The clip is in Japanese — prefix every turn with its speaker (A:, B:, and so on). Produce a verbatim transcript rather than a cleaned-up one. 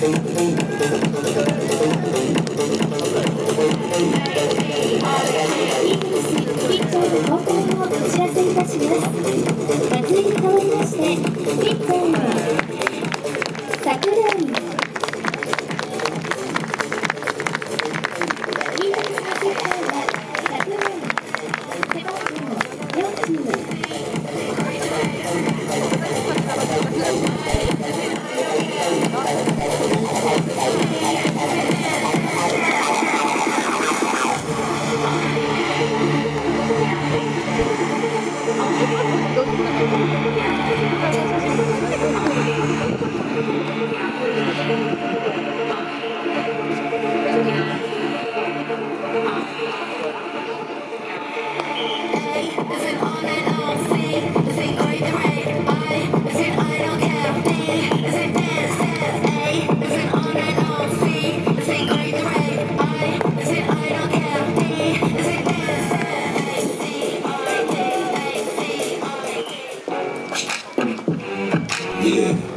A: ピッチャーの交代をお知らせいたします。松井に代わりまして、ピッチャーの櫻井、リードのセッターは櫻井、背番号よんじゅう。
B: Yeah.